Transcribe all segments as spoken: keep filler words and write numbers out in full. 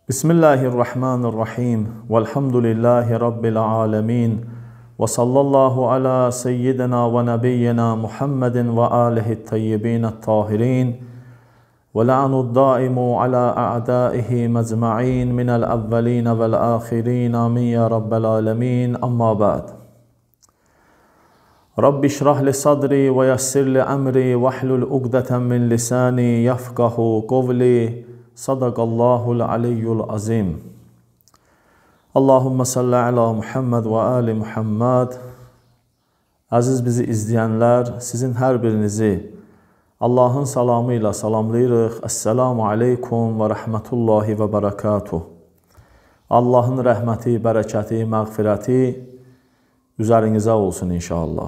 Bismillahirrahmanirrahim. Velhamdülillahi Rabbil alemin. Ve sallallahu ala seyyidina ve nebiyyina Muhammedin ve alihi tayyibin tahirin. Ve la'anud daimu ala a'daihi mezma'in minel evveline vel ahirin. Amin ya Rabbel alemin. Amma ba'd. Rabbi şrah li sadri ve yassir li emri ve hlul ugdeten min lisani yafkahu qavli. Sadaqallahul aliyyul azim. Allahümme salli ala Muhammed ve ali Muhammed. Aziz bizi izleyenler, sizin her birinizi Allah'ın salamıyla salamlayırıq. Esselamu aleykum ve rahmetullahi ve berekatuh. Allah'ın rəhməti, bərəkəti, məğfirəti üzərinizə olsun inşallah.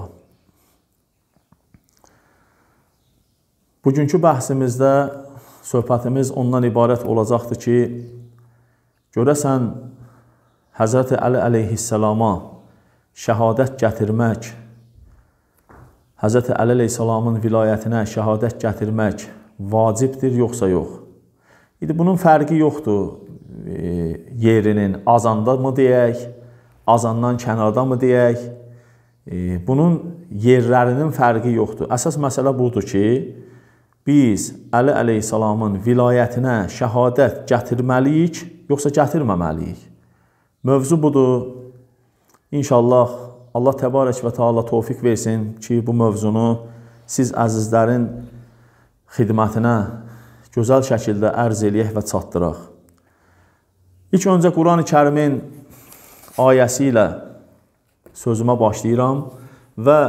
Bugünkü bəhsimizdə söhbətimiz ondan ibarət olacaqdır ki, görəsən Həzrəti Əli əleyhissalama şəhadət gətirmək, Həzrəti Əli əleyhissalamın vilayətinə şəhadət gətirmək vacibdir, yoxsa yox? İdi bunun fərqi yoxdur, e, yerinin azanda mı deyək, azandan kənarda mı deyək, e, bunun yerlərinin fərqi yoxdur. Əsas məsələ budur ki, biz Əli əleyhissalamın vilayətinə şəhadət gətirməliyik, yoxsa gətirməməliyik? Mövzu budur. İnşallah Allah təbarək və Teala tövfiq versin ki, bu mövzunu siz əzizlərin xidmətinə gözəl şəkildə ərz eləyək və çatdıraq. İlk öncə Quran-ı Kərimin ayəsi ilə sözümə başlayıram və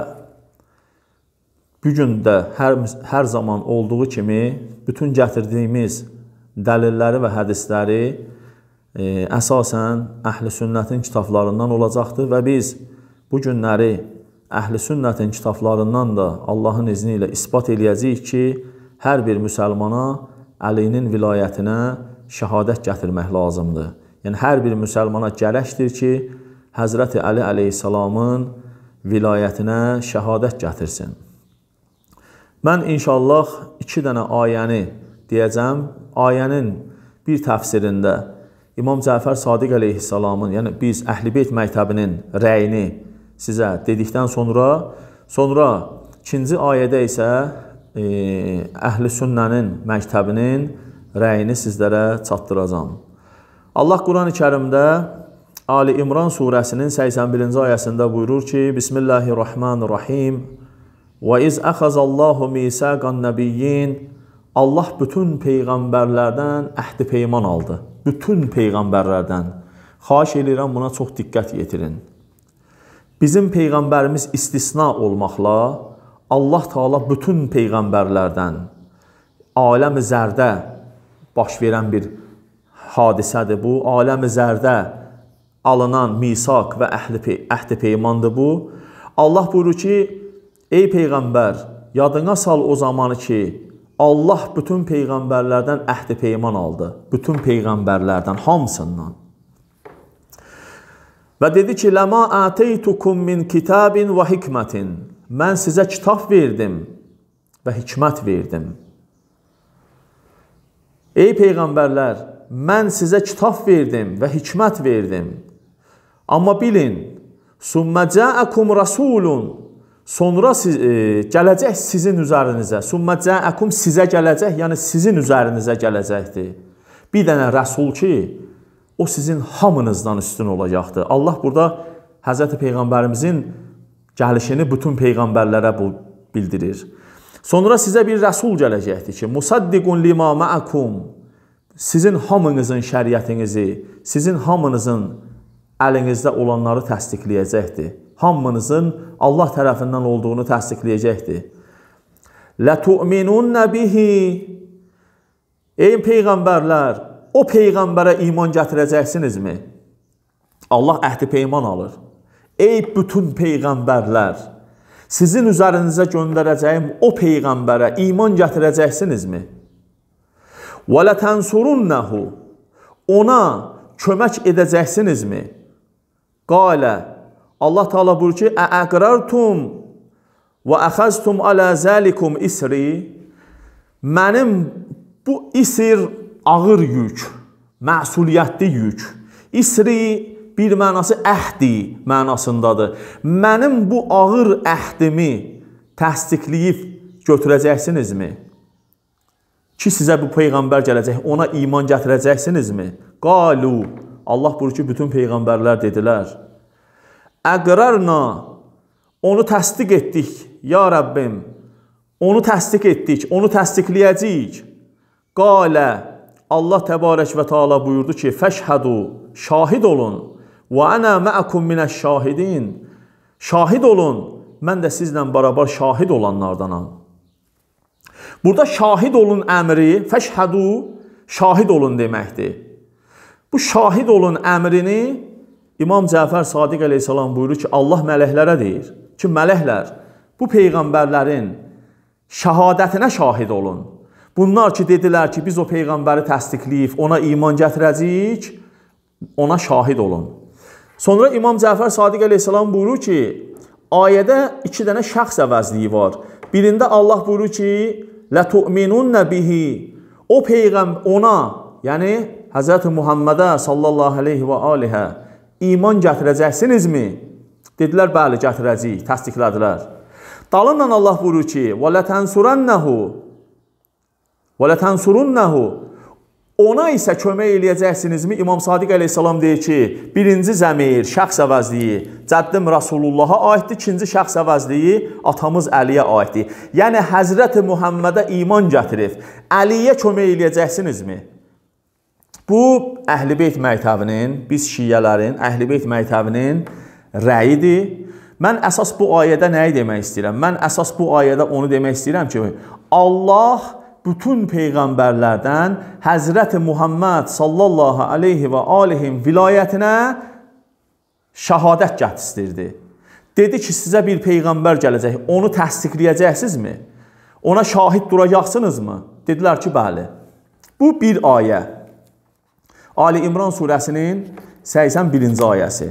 bugün də hər, hər zaman olduğu kimi bütün gətirdiyimiz dəlilləri və hədisləri e, əsasən Əhl-i Sünnətin kitablarından olacaqdır və biz bu günləri Əhl-i Sünnətin kitablarından da Allahın izni ilə ispat eləyəcəyik ki, hər bir müsəlmana Əlinin vilayətinə şəhadət gətirmək lazımdır. Yəni, hər bir müsəlmana gərəkdir ki, Həzrəti Əli əleyhissalamın vilayətinə şəhadət gətirsin. Mən inşallah iki dənə ayəni deyəcəm. Ayənin bir təfsirində İmam Cəfər Sadiq əleyhissalamın, yəni biz Əhl-i Beyt məktəbinin rəyini sizə dedikdən sonra, sonra ikinci ayədə isə e, Əhl-i Sünnənin məktəbinin rəyini sizlərə çatdıracam. Allah Quran-ı Kərimdə Ali İmran surəsinin səksən birinci ayəsində buyurur ki, Bismillahirrahmanirrahim. Və iz əxəzəllahu misaqan nəbiyyin. Allah bütün peyğəmbərlərdən əhd-i peyman aldı. Bütün peyğəmbərlərdən. Xahiş edirəm, buna çox diqqət yetirin. Bizim peyğəmbərimiz istisna olmaqla Allah Teala bütün peyğəmbərlərdən aləm-i zərdə baş verən bir hadisədir bu. Aləm-i zərdə alınan misaq və əhd-i peymandır bu. Allah buyurur ki, ey Peyğəmbər, yadına sal o zamanı ki, Allah bütün peyğəmbərlərdən əhd-i peyman aldı. Bütün peyğəmbərlərdən, hamısından. Və dedi ki, Ləmə əteytukum min kitabin və hikmətin. Mən sizə kitab verdim və hikmət verdim. Ey peyğəmbərlər, mən sizə kitab verdim və hikmət verdim. Amma bilin, Sümmə cəəkum rasulun. Sonra siz, e, gələcək sizin üzərinizə. Sümmə cəəkum sizə gələcək, yəni sizin üzərinizə gələcəkdir. Bir dənə rəsul ki, o sizin hamınızdan üstün olacaqdır. Allah burada Həzrəti Peyğəmbərimizin gəlişini bütün peyğəmbərlərə bildirir. Sonra sizə bir rəsul gələcəkdir ki, Musaddiqun lima ma'akum. Sizin hamınızın şəriətinizi, sizin hamınızın əlinizdə olanları təsdiqləyəcəkdir. Hamınızın Allah tərəfindən olduğunu təsdiqləyəcəkdir. Lətu'minunnə bihi. Ey peyğəmbərlər, o peyğəmbərə iman gətirəcəksinizmi? Allah əhd-i peyman alır. Ey bütün peyğəmbərlər, sizin üzərinizə göndərəcəyim o peyğəmbərə iman gətirəcəksinizmi? Və lətənsurunnehu. Ona kömək edəcəksinizmi? Qalə. Allah Teala buyurur ki, Əəqrartum və əxəztum alə zəlikum isri. Mənim bu isir ağır yük, məsuliyyətli yük. İsri bir mənası əhdi mənasındadır. Mənim bu ağır əhdimi təsdiqləyib götürəcəksinizmi? Ki sizə bu peyğəmbər gələcək, ona iman gətirəcəksinizmi? Qalu, Allah buyurur ki, bütün peyğəmbərlər dedilər. Əqrarna, onu təsdiq etdik, ya Rəbbim. Onu təsdiq etdik, onu təsdiqləyəcəyik. Qalə, Allah təbarək və teala buyurdu ki, fəşhədu, şahid olun. Və ənə məəkum minəş-şahidin. Şahid olun, mən də sizlə bərabər şahid olanlardanam. Burada şahid olun əmri, fəşhədu, şahid olun deməkdir. Bu şahid olun əmrini İmam Cəfər Sadiq əleyhissalam buyurur ki, Allah mələklərə deyir ki, mələklər, bu peyğəmbərlərin şəhadətinə şahid olun. Bunlar ki, dedilər ki, biz o peyğəmbəri təsdiqləyib, ona iman gətirəcəyik, ona şahid olun. Sonra İmam Cəfər Sadiq əleyhissalam buyurur ki, ayədə iki dənə şəxs əvəzliyi var. Birində Allah buyurur ki, لَتُؤْمِنُنَّ بِهِ O peyğəmbər ona, yəni Həzrəti Muhammədə sallallahu aleyhi və aleyhə iman gətirəcəksinizmi? Dedilər, bəli, gətirəcəyik, təsdiqlədilər. Dalından Allah buyurur ki, وَلَتَنْسُرَنَّهُ وَلَتَنْسُرُنَّهُ Ona isə kömək eləyəcəksinizmi? İmam Sadiq əleyhissalam deyir ki, birinci zəmir, şəxs əvəzliyi Cəddim Rasulullaha aiddir, ikinci şəxs əvəzliyi atamız Əliyə aiddir. Yəni, Həzrəti Muhammədə iman gətirib, Əliyə kömək eləyəcəksinizmi? Bu, Əhl-i Beyt məktəbinin, biz şiyyələrin, Əhl-i Beyt məktəbinin rəyidir. Mən əsas bu ayədə nəyi demək istəyirəm? Mən əsas bu ayədə onu demək istəyirəm ki, Allah bütün peyğəmbərlərdən Həzrəti Muhammed sallallahu aleyhi və aleyhin vilayətinə şəhadət gətirdi. Dedi ki, sizə bir peyğəmbər gələcək, onu təsdiqləyəcəksinizmi? Ona şahid duracaqsınızmı? Dedilər ki, bəli. Bu bir ayə. Ali İmran surəsinin səksən birinci ayəsi.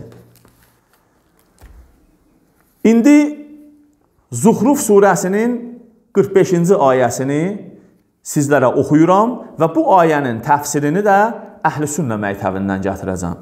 İndi Zuhruf surəsinin qırx beşinci ayəsini sizlərə oxuyuram və bu ayənin təfsirini də Əhl-i Sünnə məktəbindən gətirəcəm.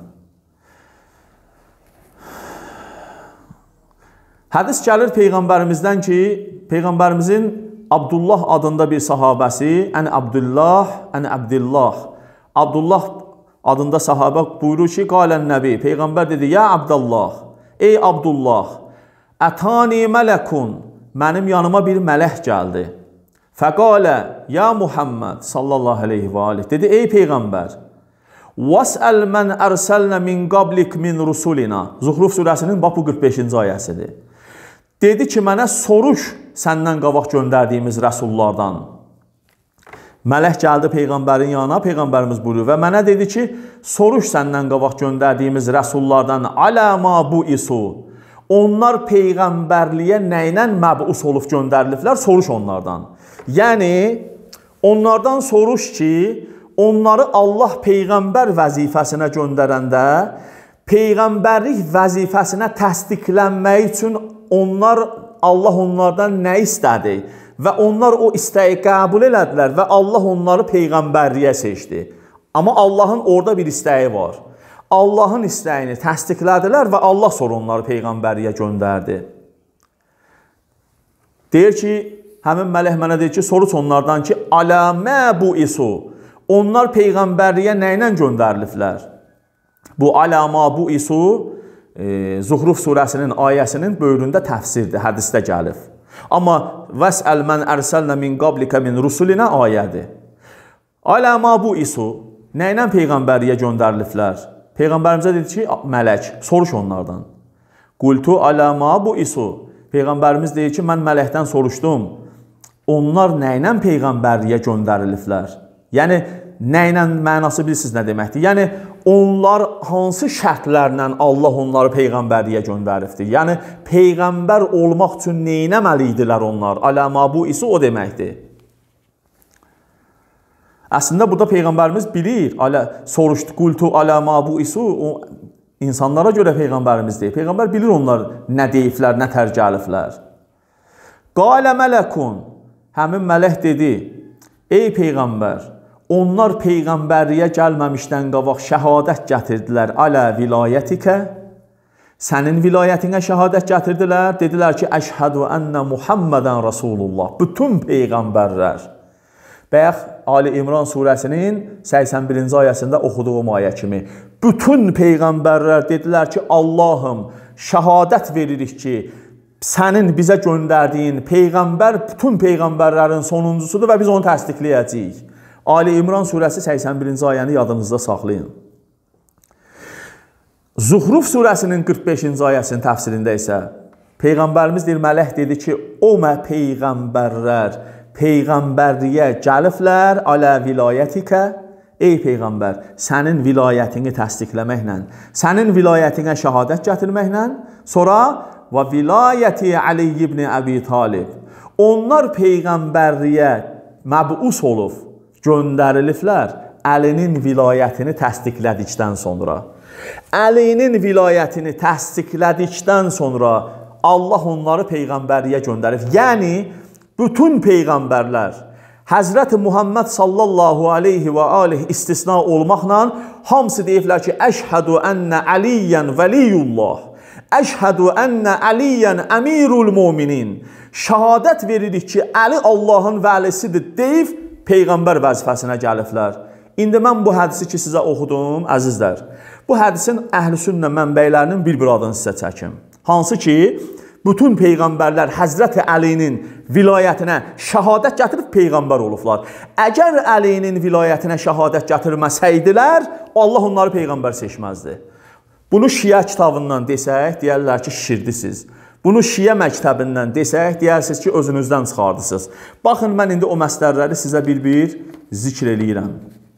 Hədis gəlir Peyğəmbərimizdən ki, Peyğəmbərimizin Abdullah adında bir sahabəsi, Ən Abdullah, Ən Abdillah, Abdullah adında sahabə buyurur ki, Qalən Nəbi, Peyğəmbər dedi, Ya Abdullah, ey Abdullah, Ətani mələkun, mənim yanıma bir mələk gəldi. Fəqalə, ya Muhammed sallallahu aleyhi və aleyh, dedi, ey Peyğəmbər, Vəsəl mən ərsəlnə min qablik min rusulina. Zuhruf surəsinin bu qırx beşinci ayəsidir. Dedi ki, mənə soruş səndən qabaq göndərdiyimiz rəsullardan. Mələk gəldi Peyğəmbərin yanına, Peyğəmbərimiz buyurur və mənə dedi ki, soruş səndən qabaq göndərdiyimiz rəsullardan aləma bu isu. Onlar peyğəmbərliyə nə ilə məbus olub göndəriliblər, soruş onlardan. Yəni, onlardan soruş ki, onları Allah peyğəmbər vəzifəsinə göndərəndə, peyğəmbərlik vəzifəsinə təsdiqlənmək üçün onlar, Allah onlardan nə istədi? Və onlar o istəyi qəbul elədilər və Allah onları peyğəmbərliyə seçdi. Amma Allahın orada bir istəyi var. Allahın istəyini təsdiqlədilər və Allah sonra onları peyğəmbərliyə göndərdi. Deyir ki, həmin mələk mənə deyir ki, soruç onlardan ki, aləmə bu isu. Onlar peyğəmbərliyə nə ilə göndəriliblər? Bu aləmə bu isu e, Zuhruf surəsinin ayəsinin böyründə təfsirdir, hədisdə gəlib. Amma vəsəl mən ərsəlnə min qablikə min rusulinə ayədir. Aləmə bu isu nə ilə peyğəmbərliyə göndəriliblər? Peyğəmbərimizə dedi ki, mələk, soruş onlardan. Qultu aləmə bu isu. Peyğəmbərimiz deyir ki, mən mələkdən soruşdum. Onlar nə ilə peyğəmbərliyə göndəriliblər? Yəni, nə ilə mənası bilirsiniz nə deməkdir? Yəni, onlar hansı şərtlərlə Allah onları peyğəmbərliyə göndəribdir? Yəni, peyğəmbər olmaq üçün nə etməli idilər onlar? Aləmə bu isu o deməkdir. Əslində, burada Peyğəmbərimiz bilir, alə, soruşdu, qultu aləmə bu isu, o insanlara görə Peyğəmbərimiz deyir. Peyğəmbər bilir onlar nə deyiblər, nə tərcəliflər. Qalə mələkun, həmin mələk dedi, ey Peyğəmbər, onlar peyğəmbərliyə gəlməmişdən qabaq şəhadət gətirdilər alə vilayətikə. Sənin vilayətinə şəhadət gətirdilər. Dedilər ki, əşhədu ənnə Muhammədən Rasulullah. Bütün peyğəmbərlər. Bayaq Ali İmran surəsinin səksən birinci ayəsində oxuduğum ayə kimi. Bütün peyğəmbərlər dedilər ki, Allahım, şəhadət veririk ki, sənin bizə göndərdiyin peyğəmbər bütün peyğəmbərlərin sonuncusudur və biz onu təsdiqləyəcəyik. Ali İmran surəsi səksən birinci ayəni yadınızda saxlayın. Zuhruf surəsinin qırx beşinci ayəsinin təfsirində isə Peyğəmbərimiz deyir, mələk dedi ki, o mə peyğəmbərlər peyğəmbərliyə gəliblər alə vilayətikə. Ey Peyğəmbər, sənin vilayətini təsdiqləməklə, sənin vilayətinə şəhadət gətirməklə, sonra və vilayəti Ali ibn Əbi Talib. Onlar peyğəmbərliyə məbus olub, göndəriliblər Əlinin vilayətini təsdiqlədikdən sonra. Əlinin vilayətini təsdiqlədikdən sonra Allah onları peyğəmbərliyə göndərib. Yəni, bütün peyğəmbərlər Həzrəti Muhammed sallallahu aleyhi və aleyh istisna olmaqla hamısı deyiblər ki, əşhədu ənnə əliyyən vəliyullah, əşhədu ənnə əliyyən əmirul müminin. Şəhadət veririk ki, Əli Allahın vəlisidir deyib, peyğəmbər vəzifəsinə gəliblər. İndi mən bu hədisi ki, sizə oxudum, əzizlər, bu hədisin əhl-i sünnə mənbəylərinin bir-bir adını sizə çəkim. Hansı ki, bütün peyğəmbərlər Həzrəti Əlinin vilayətinə şəhadət gətirib peyğəmbər olublar. Əgər Əlinin vilayətinə şəhadət gətirməsəydilər, Allah onları peyğəmbər seçməzdi. Bunu Şiə kitabından desək, deyərlər ki, şirdisiz. Bunu Şiə məktəbindən desək, deyərsiniz ki, özünüzdən çıxardısınız. Baxın, mən indi o məsələləri sizə bir-bir zikr eləyirəm.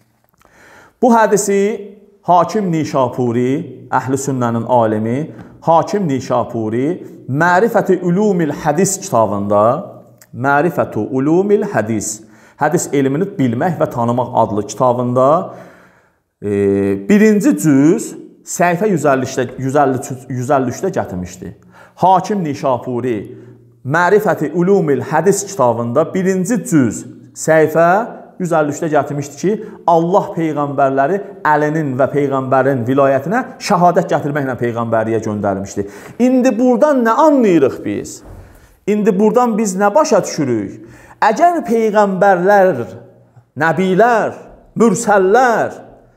Bu hədisi Hakim Nişapuri, Əhl-i Sünnənin alimi, Hakim Nişapuri, Mərifəti Ulumil Hədis kitabında, Mərifəti Ulumil Hədis, hədis elmini bilmək və tanımaq adlı kitabında e, birinci cüz səhifə yüz əlli üçdə gətirmişdi. Hakim Nişapuri, Mərifəti Ulumil Hədis kitabında birinci cüz səhifə yüz əlli üçdə gətirmişdi ki, Allah peyğəmbərləri Əlinin və peyğəmbərin vilayətinə şəhadət gətirməklə peyğəmbərliyə göndərmişdi. İndi buradan nə anlayırıq biz? İndi buradan biz nə başa düşürük? Əgər peyğəmbərlər, nəbilər, mürsəllər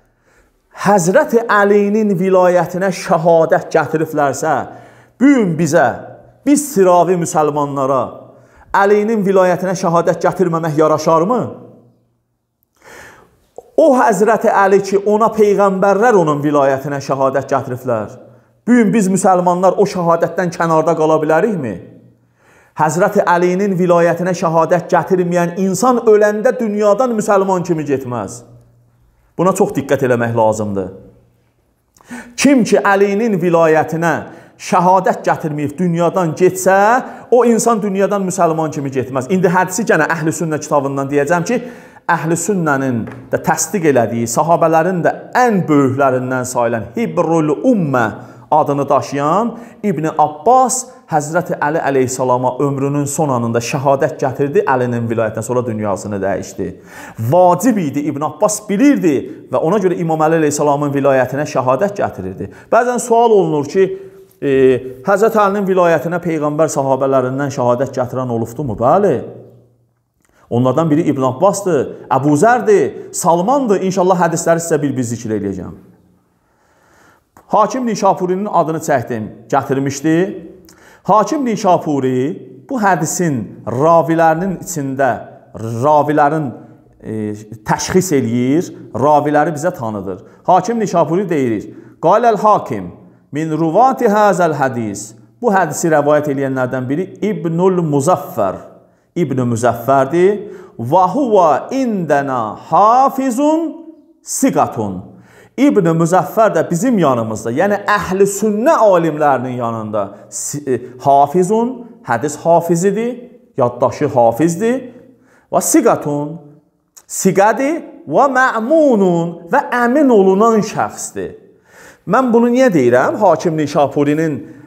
Həzrəti Əlinin vilayətinə şəhadət gətiriblərsə, bu gün bizə, biz sıravi müsəlmanlara Əlinin vilayətinə şəhadət gətirməmək yaraşarmı? O Həzrəti Əli ki, ona peyğəmbərlər onun vilayətinə şəhadət gətiriblər. Bugün biz müsəlmanlar o şəhadətdən kənarda qala bilərikmi? Həzrəti Əlinin vilayətinə şəhadət gətirməyən insan öləndə dünyadan müsəlman kimi getməz. Buna çox diqqət eləmək lazımdır. Kim ki Əlinin vilayətinə şəhadət gətirməyib dünyadan getsə, o insan dünyadan müsəlman kimi getməz. İndi hədisi gənə Əhl-i Sünnə kitabından deyəcəm ki, Əhl-i Sünnənin də təsdiq elədiyi, sahabələrin də ən böyüklərindən sayılan Hibrul Ümmə adını daşıyan İbn Abbas Həzrəti Əli əleyhissalama ömrünün son anında şəhadət gətirdi, Əlinin vilayətindən sonra dünyasını dəyişdi. Vacib idi, İbn Abbas bilirdi və ona görə İmam Əli əleyhissalamın vilayətinə şəhadət gətirirdi. Bəzən sual olunur ki, e, Həzrəti Əlinin vilayətinə peyğəmbər sahabələrindən şəhadət gətirən olubdumu? Bəli. Onlardan biri İbn Abbasdır, Əbu Zərdir, Salmandır. İnşallah hədisləri sizə bir-bir zikr eləyəcəm. Hakim Nişapurinin adını çəkdim, gətirmişdi. Hakim Nişapuri bu hədisin ravilərinin içində, ravilərin e, təşxis eləyir, raviləri bizə tanıdır. Hakim Nişapuri deyir, Qaləl Hakim min ruvati həzəl hədis. Bu hədisi rəvayət eləyənlərdən biri İbnül Muzaffər. İbn-i Müzəffərdir. Və huvə indənə hafizun siqatun. İbn-i Müzəffər də bizim yanımızda, yəni əhl-i sünnə alimlərinin yanında hafizun, hədis hafizidir, yaddaşı hafizdir. Və siqatun, siqədir və mə'munun və əmin olunan şəxsdir. Mən bunu niyə deyirəm? Hakim Nişapurinin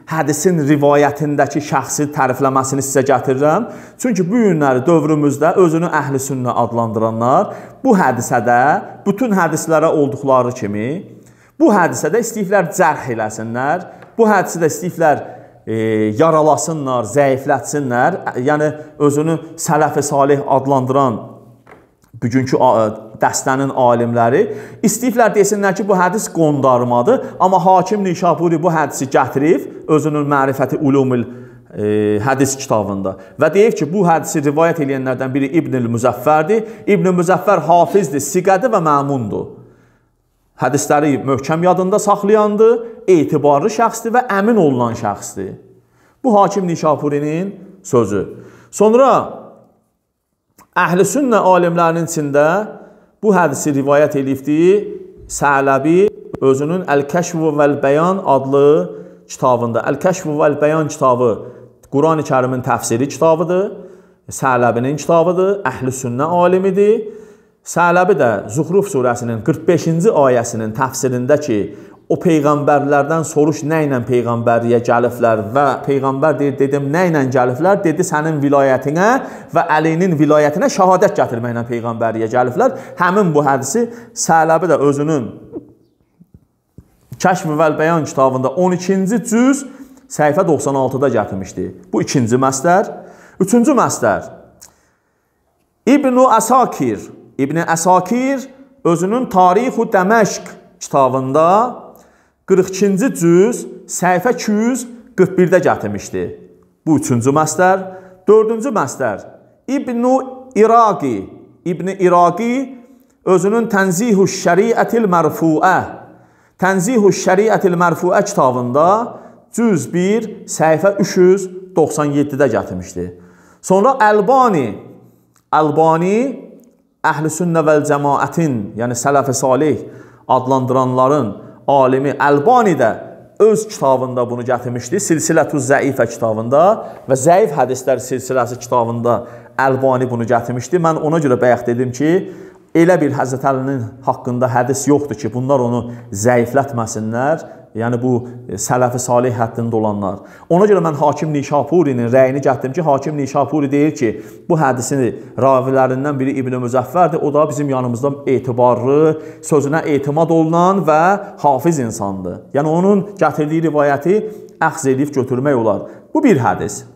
hədisin rivayətindəki şəxsi tərifləməsini sizə gətirirəm. Çünki bu günləri dövrümüzdə özünü əhl-i sünnə adlandıranlar bu hədisədə, bütün hədislərə olduqları kimi, bu hədisədə istəyirlər cərh eləsinlər, bu hədisədə istəyirlər e, yaralasınlar, zəiflətsinlər, yəni özünü sələf-i salih adlandıran bugünkü dəstənin alimləri istəyirlər desinlər ki, bu hədis qondarmadır, amma Hakim Nişapuri bu hədisi gətirib özünün Mərifəti Ulumul e, hədis kitabında və deyib ki, bu hədisi rivayət edənlərdən biri İbn-i Müzəffərdir. İbn-i Müzəffər hafizdir, siqədir və məmundur. Hədisləri möhkəm yadında saxlayandır, etibarlı şəxsdir və əmin olunan şəxsdir. Bu Hakim Nişapurinin sözü. Sonra Əhl-i sünnə alimlərinin içində bu hədisi rivayət edibdir Sələbi özünün Əl-Kəşf vəl-Bəyan adlı kitabında. Əl-Kəşf vəl-Bəyan kitabı Quran-ı Kərimin təfsiri kitabıdır, Sələbinin kitabıdır, Əhl-i sünnə alimidir. Sələbi də Zuhruf surəsinin qırx beşinci ayəsinin təfsirində ki, o peyğəmbərlərdən soruş nə ilə peyğəmbərliyə gəliblər və peyğəmbər deyir, dedim nə ilə gəliblər, dedi sənin vilayətinə və Əlinin vilayətinə şəhadət gətirməklə peyğəmbərliyə gəliblər. Həmin bu hədisi Sələbi də özünün Kəşf vəl-Bəyan kitabında on ikinci cüz səhifə doxsan altıda gətirmişdi. Bu ikinci məsdər. Üçüncü məsdər İbn-i Əsakir İbn-i Əsakir özünün Tarixu Dəməşq kitabında qırx ikinci cüz səhifə iki yüz qırx birdə gətirmişdi. Bu üçüncü məsdər. Dördüncü məsdər İbn-i İraqi İbn-i İraqi özünün Tənzihu Şəriətil Mərfuə Tənzihu Şəriətil Mərfuə kitabında cüz bir səhifə üç yüz doxsan yeddidə gətirmişdi. Sonra Əlbani Əlbani Əhl-i sünnə vəl-cəmaətin, yəni sələf-i salih adlandıranların alimi Əlbani də öz kitabında bunu gətirmişdi. Silsilətü Zəifə kitabında və Zəif hədislər silsiləsi kitabında Əlbani bunu gətirmişdi. Mən ona görə bayaq dedim ki, elə bir Həzrət Əlinin haqqında hədis yoxdur ki, bunlar onu zəiflətməsinlər. Yəni bu sələf-i salih həddində olanlar. Ona görə mən Hakim Nişapurinin rəyini gətirdim ki, Hakim Nişapuri deyir ki, bu hədisini ravilərindən biri İbn-i Müzəffərdir. O da bizim yanımızda etibarlı, sözünə etimad olunan və hafiz insandır. Yəni onun gətirdiyi rivayəti əxz edib götürmək olar. Bu bir hədis.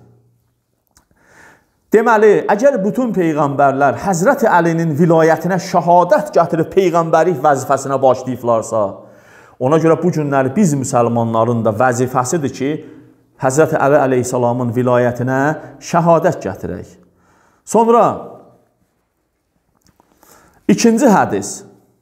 Deməli, əgər bütün peyğəmbərlər Həzrət Əlinin vilayətinə şəhadət gətirib peyğəmbərik vəzifəsinə başlayıblarsa, ona görə bu günləri biz müsəlmanların da vəzifəsidir ki, Həzrət Əli əleyhissalamın vilayətinə şəhadət gətirək. Sonra ikinci hədis.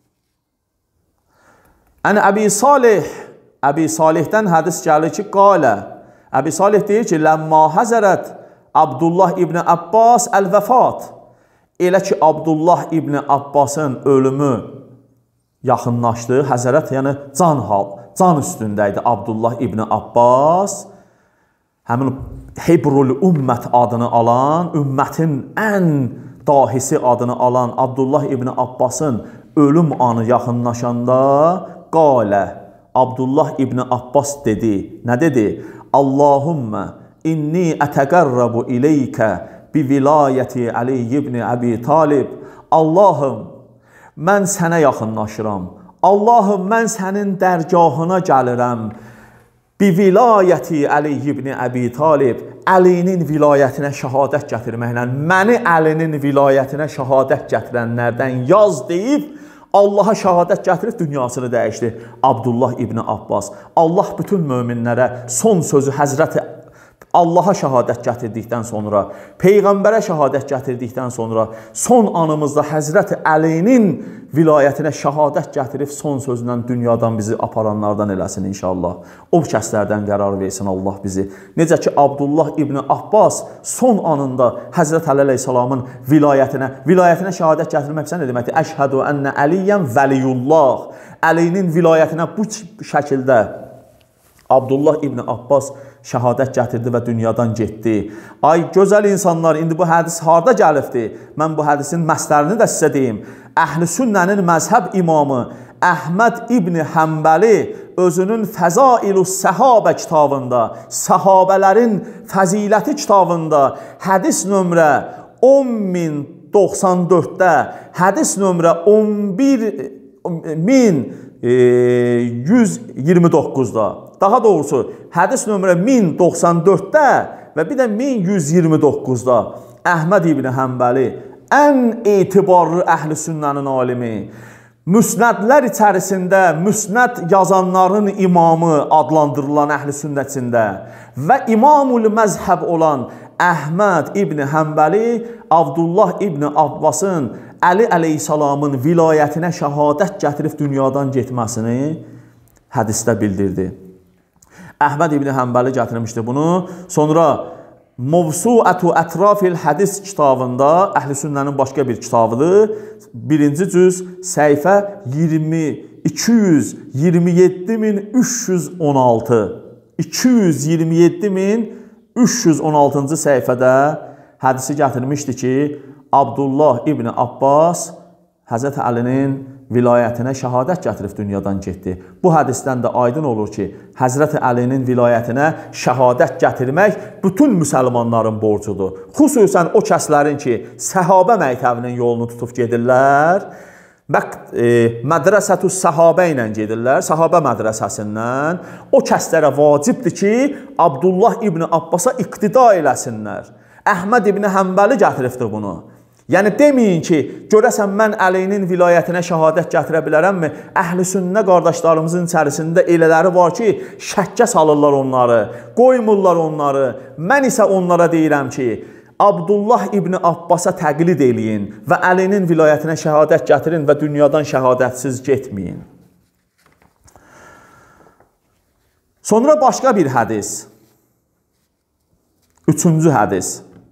Ən Əbi Salih, Əbi Salihdən hədis gəlir ki, qalə, Əbi Salih deyir ki, ləmmə həzərət Abdullah ibn Abbas əl-vəfat. Elə ki, Abdullah ibn Abbasın ölümü yaxınlaşdı. Həzərət, yəni can hal, can üstündəydi Abdullah ibn Abbas. Həmin Hebrul Ümmət adını alan, ümmətin ən dahisi adını alan Abdullah ibn Abbasın ölüm anı yaxınlaşanda qalə, Abdullah ibn Abbas dedi. Nə dedi? Allahümmə inni ətəqərrabu ileykə bi vilayəti Ali ibn Əbi Talib. Allahım, mən sənə yaxınlaşıram. Allahım, mən sənin dərgahına gəlirəm. Bi vilayəti Ali ibn Əbi Talib. Əlinin vilayətinə şəhadət gətirməklə, məni Əlinin vilayətinə şəhadət gətirənlərdən yaz deyib, Allaha şəhadət gətirib dünyasını dəyişdi. Abdullah ibn Abbas. Allah bütün möminlərə son sözü Həzrəti Allaha şəhadət gətirdikdən sonra, Peyğəmbərə şəhadət gətirdikdən sonra, son anımızda Həzrəti Əlinin vilayətinə şəhadət gətirib, son sözlə dünyadan bizi aparanlardan eləsin inşallah. O kəslərdən qərar versin Allah bizi. Necə ki, Abdullah ibn Abbas son anında Həzrət Əli əleyhissalamın vilayətinə, vilayətinə şəhadət gətirmək nə deməkdir? Əşhədü ənnə Əliyyən vəliyullah. Əlinin vilayətinə bu şəkildə Abdullah ibn Abbas şəhadət gətirdi və dünyadan getdi. Ay gözəl insanlar, indi bu hədis harda gəlibdir? Mən bu hədisin məslərini də sizə deyim. Əhl-i sünnənin məzhəb imamı Əhməd ibn Həmbəli özünün Fəzailus Səhabə kitabında, səhabələrin fəziləti kitabında hədis nömrə on min doxsan dörddə, hədis nömrə on bir min yüz iyirmi doqquzda, daha doğrusu hədis nömrə min doxsan dörddə və bir də min yüz iyirmi doqquzda Əhməd ibn Həmbəli ən etibarlı əhl-i sünnənin alimi, müsnədlər içərisində müsnəd yazanların imamı adlandırılan əhl-i sünnətində və imamul məzhəb olan Əhməd ibn Həmbəli Abdullah ibn Abbasın Əli əleyhissalamın vilayətinə şəhadət gətirib dünyadan getməsini hədisdə bildirdi. Əhməd ibn Həmbəli gətirmişdi bunu. Sonra Mövsuətu Ətrafil Hədis kitabında, Əhl-i Sünnənin başqa bir kitabıdır. Birinci cüz səhifə iki yüz iyirmi yeddi min üç yüz on altı. iki yüz iyirmi yeddi min üç yüz on altıncı səhifədə hədisi gətirmişdi ki, Abdullah ibn Abbas Həzrət Əlinin vilayətinə şəhadət gətirib dünyadan getdi. Bu hədisdən də aydın olur ki, Həzrət Əlinin vilayətinə şəhadət gətirmək bütün müsəlmanların borcudur. Xüsusən o kəslərin ki, səhabə məktəbinin yolunu tutub gedirlər, e, mədrəsətü səhabə ilə gedirlər, səhabə mədrəsəsindən. O kəslərə vacibdir ki, Abdullah ibn Abbasa iqtida eləsinlər. Əhməd ibn Həmbəli gətiribdir bunu. Yəni deməyin ki, görəsən mən Əlinin vilayətinə şəhadət gətirə bilərəmmi? Əhl-i sünnə qardaşlarımızın içərisində elələri var ki, şəkkə salırlar onları, qoymurlar onları. Mən isə onlara deyirəm ki, Abdullah ibn Abbasa təqlid eləyin və Əlinin vilayətinə şəhadət gətirin və dünyadan şəhadətsiz getməyin. Sonra başqa bir hədis. Üçüncü hədis.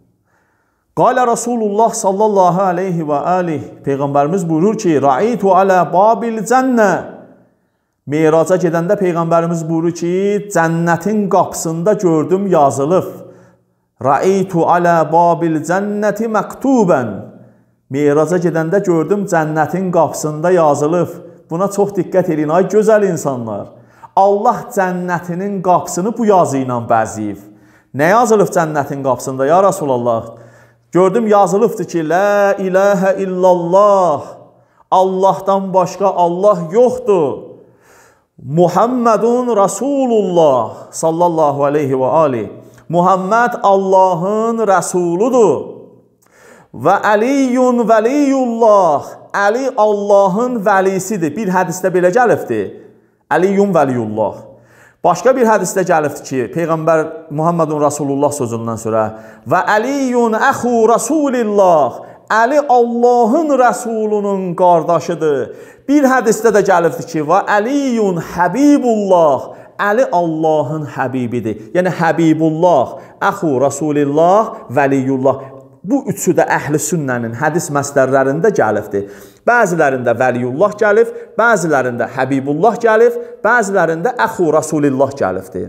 Qalə Rasulullah sallallahu aleyhi və aleyh, Peyğəmbərimiz buyurur ki, Ra'aytu alə babil cənnə. Meyraca gedəndə Peyğəmbərimiz buyurur ki, cənnətin qapısında gördüm yazılıb. Ra'aytu alə babil cənnəti məktubən. Meyraca gedəndə gördüm cənnətin qapısında yazılıb. Buna çox diqqət edin, ay gözəl insanlar. Allah cənnətinin qapısını bu yazı ilə bəzəyib. Nə yazılıb cənnətin qapısında, ya Rasulallah? Gördüm yazılıbdır ki, La ilahə illallah, Allahdan başqa Allah yoxdur. Muhammedun Rasulullah sallallahu aleyhi və aleyh. Muhammed Allahın rəsuludur. Və Əliyun vəliyullah, Əli Allahın vəlisidir. Bir hədisdə belə gəlibdir. Əliyun vəliyullah. Başqa bir hədisdə gəlibdir ki, Peyğəmbər Muhammedun Rasulullah sözündən sonra və Əliyun əxu Rasulillah, Əli Allahın rəsulunun qardaşıdır. Bir hədisdə də gəlibdir ki, və Əliyun Həbibullah, Əli Allahın həbibidir. Yəni Həbibullah, əxu Rasulillah, Vəliyullah. Bu üçü də əhl-i sünnənin hədis məsdərlərində gəlibdir. Bəzilərində Vəliyullah gəlib, bəzilərində Həbibullah gəlib, bəzilərində əxu Rasulillah gəlibdir.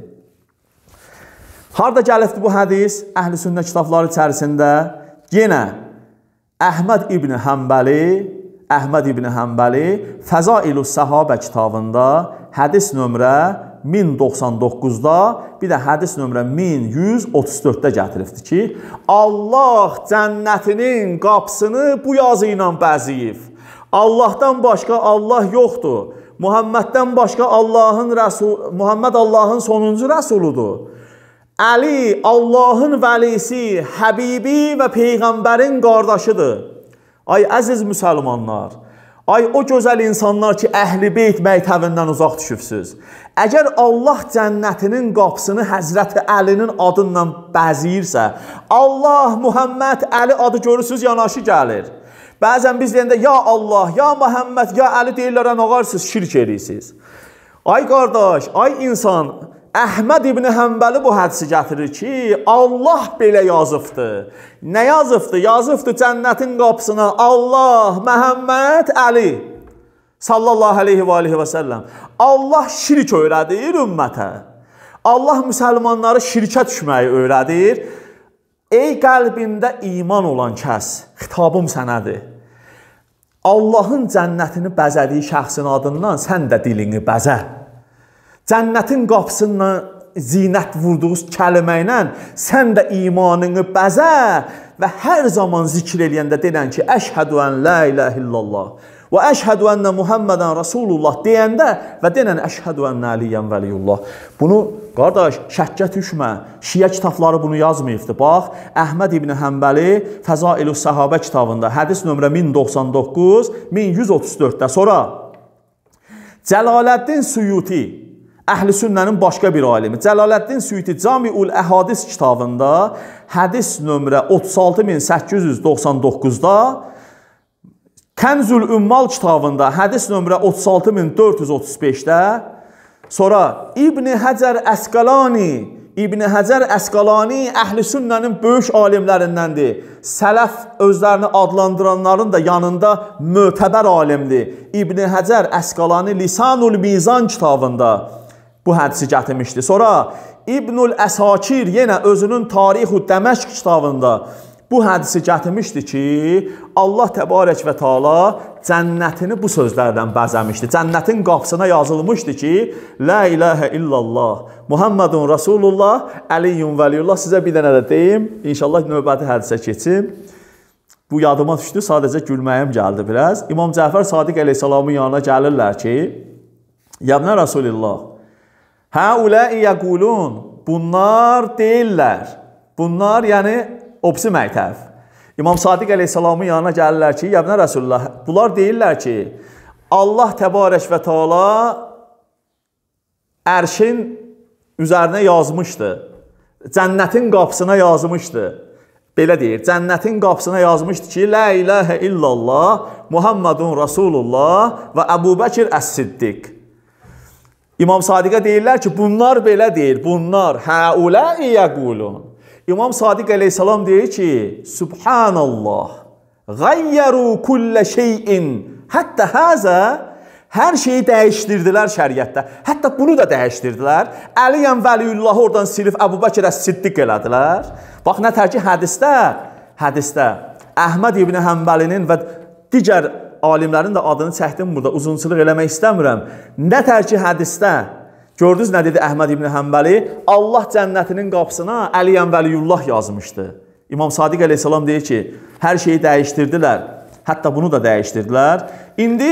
Harada gəlibdir bu hədis? Əhl-i sünnə kitabları içərisində yenə Əhməd ibn Həmbəli, Əhməd ibn Həmbəli Fəzailus Səhabə kitabında hədis nömrə min doxsan doqquzda, bir də hədis nömrə min yüz otuz dörddə gətiribdir ki, Allah cənnətinin qapısını bu yazı ilə bəzəyib. Allahdan başqa Allah yoxdur. Muhammeddən başqa Allahın rəsul, Muhammed Allahın sonuncu rəsuludur. Əli Allahın vəlisi, Həbibi və Peyğəmbərin qardaşıdır. Ay əziz müsəlmanlar, ay o gözəl insanlar ki, Əhl-i Beyt məktəbindən uzaq düşübsünüz. Əgər Allah cənnətinin qapısını Həzrəti Əlinin adından bəzəyirsə, Allah, Muhammed, Əli adı görürsünüz, yanaşı gəlir. Bəzən biz deyəndə, ya Allah, ya Muhammed, ya Əli deyirlər, nə qarsınız, şirk edirsiniz. Ay qardaş, ay insan, Əhməd ibn Həmbəli bu hədisi gətirir ki, Allah belə yazıbdır. Nə yazıbdır? Yazıbdır cənnətin qapısına Allah, Məhəmməd, Əli sallallahu aleyhi və aleyhi və səlləm. Allah şirk öyrədir ümmətə. Allah müsəlmanları şirkə düşməyi öyrədir. Ey qəlbində iman olan kəs, xitabım sənədir. Allahın cənnətini bəzədiyi şəxsin adından sən də dilini bəzə. Cənnətin qapısından zinət vurduğunuz kəlmə ilə sən də imanını bəzə və hər zaman zikr eləyəndə denən ki, əşhədü ən la ilahə illallah və əşhədü ənə Muhammedən Rasulullah deyəndə və denən əşhədü ənə Əliyyən vəliyullah. Bunu, qardaş, şəkkə düşmə. Şiə kitabları bunu yazmayıbdır. Bax, Əhməd İbn Həmbəli Fəzailü Səhabə kitabında hədis nömrə min doxsan doqquz min yüz otuz dörddə sonra Cəlaləddin Suyuti, Əhl-i Sünnənin başqa bir alimi, Cəlaləddin Suyuti Camiul Əhadis kitabında hədis nömrə otuz altı min səkkiz yüz doxsan doqquzda, Kənzül Ümmal kitabında hədis nömrə otuz altı min dörd yüz otuz beşdə, sonra İbn Həcər Əsqalani, İbn Həcər Əsqalani Əhl-i Sünnənin böyük alimlərindəndir. Sələf özlərini adlandıranların da yanında mötəbər alimdir. İbn Həcər Əsqalani Lisanul Mizan kitabında bu hədisi gətirmişdi. Sonra İbnül Əsakir yenə özünün Tarixu Dəməşq kitabında bu hədisi gətirmişdi ki, Allah təbarək və taala cənnətini bu sözlərdən bəzəmişdi. Cənnətin qapısına yazılmışdı ki, La ilahə illallah, Muhammedun Rasulullah, Əliyyun vəliyullah. Sizə bir dənə də deyim, inşallah növbəti hədisə keçim. Bu yadıma düşdü, sadəcə gülməyim gəldi biraz. İmam Cəfər Sadiq əleyhissalamın yanına gəlirlər ki, Yəbnə Rasulullah, Həuləi yəqulun, bunlar deyirlər, bunlar yəni obsi məktəb. İmam Sadiq əleyhissalamın yanına gəlirlər ki, Yəbnə Rasulullah, bunlar deyirlər ki, Allah təbarək və taala ərşin üzərinə yazmışdı, cənnətin qapısına yazmışdı. Belə deyir, cənnətin qapısına yazmışdı ki, La ilahə illallah, Muhammedun Rasulullah və Əbu Bəkir Əs-Siddiq. İmam Sadiqə deyirlər ki, bunlar belə deyir, bunlar həuləi yəqulun. İmam Sadiq əleyhissalam deyir ki, Subhanallah, qayyəru kullə şeyin, hətta həzə, hər şeyi dəyişdirdilər şəriətdə. Hətta bunu da dəyişdirdilər. Əliyyən vəliyullahı oradan silib Əbu Bəkir Əs-Siddiq elədilər. Bax, nətər ki, hədisdə, hədisdə Əhməd İbn Həmbəlinin və digər alimlərin də adını çəkdim burada, uzunçuluq eləmək istəmirəm. Nətər ki, hədisdə, gördünüz nə dedi Əhməd İbn Həmbəli? Allah cənnətinin qapısına Əliyyən vəliyullah yazmışdı. İmam Sadiq əleyhissalam deyir ki, hər şeyi dəyişdirdilər. Hətta bunu da dəyişdirdilər. İndi,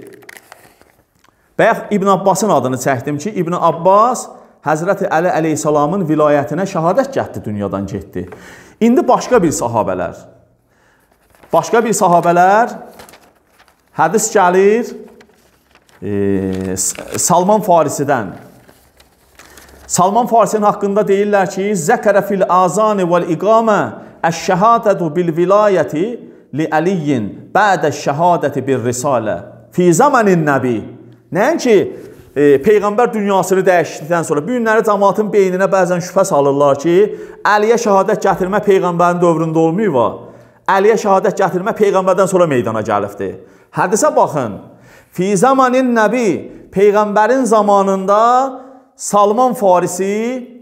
bayaq İbn Abbasın adını çəkdim ki, İbn Abbas Həzrəti Əli əleyhissalamın vilayətinə şəhadət getdi, dünyadan getdi. İndi başqa bir sahabələr, başqa bir sahabələr, hədis gəlir e, Salman Farisidən. Salman Farisinin haqqında deyirlər ki, Zəkərə fil azani vəl iqamə əş-şəhadətu bil vilayəti li Əliyyin bədə şəhadəti bir risalə fi zamanin nəbi. Nəinki e, Peyğəmbər dünyasını dəyişdikdən sonra bu günləri cəmaatın beyninə bəzən şübhə salırlar ki, Əliyə şəhadət gətirmə Peyğəmbərin dövründə olmayıb. Əliyə şəhadət gətirmə Peyğəmbərdən sonra meydana gəlibdir. Hədisə baxın. Fi zamanin nəbi, Peyğəmbərin zamanında Salman Farisi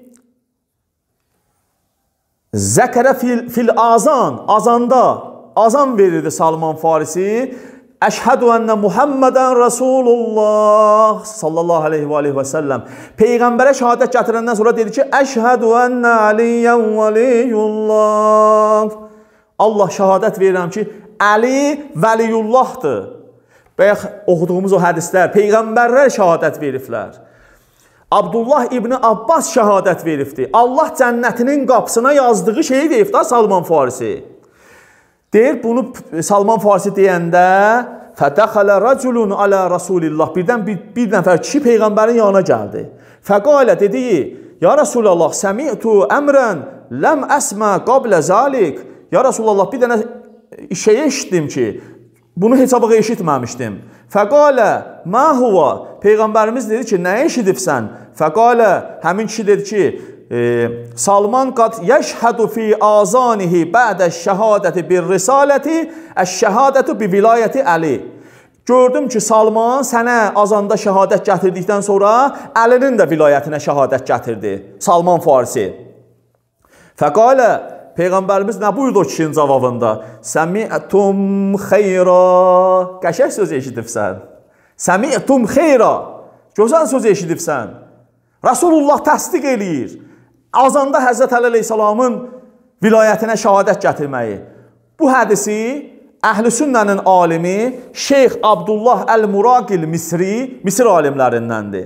Zəkərə fil, fil azan, azanda, azan verirdi Salman Farisi. Əşhədü ənə Muhammedən Rasulullah sallallahu aleyhi və aleyhi və səlləm. Peyğəmbərə şəhadət gətirəndən sonra dedi ki, Əşhədü ənə Əliyyən vəliyullah. Allah şəhadət verirəm ki, Əli vəliyullahdır. Bayaq oxuduğumuz o hədislər, Peyğəmbərlər şəhadət veriblər. Abdullah İbni Abbas şəhadət veribdir. Allah cənnətinin qapısına yazdığı şeyi deyib da Salman Farisi. Deyir, bunu Salman Farisi deyəndə Fədəxələ rəculun alə Rasulillah. Birdən bir, bir nəfər kişi Peyğəmbərin yanına gəldi. Fəqalə dedi, Ya Rasulallah, səmi'tu əmrən ləm əsmə qablə zalik. Ya Rasulallah, bir dənə şeyi eşitdim ki, bunu heç abağa eşitməmişdim. Fəqalə, mə huva? Peyğəmbərimiz dedi ki, nə eşidibsən? Fəqalə, həmin kişi dedi ki, e, Salman qad yəşhədu fi azanihi bədə şəhadəti bir risaləti əş-şəhadətu bi vilayəti Əli. Gördüm ki, Salman sənə azanda şəhadət gətirdikdən sonra Əlinin də vilayətinə şəhadət gətirdi. Salman Farisi. Fəqalə, Peyğəmbərimiz nə buyurdu o kişinin cavabında? Səmi'tum xeyra. Qəşəng söz eşidibsən. Səmi'tum xeyra. Gözəl söz eşidibsən. Rasulullah təsdiq eləyir. Azanda Həzrət Əli əleyhissalamın vilayətinə şəhadət gətirməyi. Bu hədisi Əhl-i Sünnənin alimi Şeyx Abdullah Əl-Muraqil Misri, Misir alimlərindəndir.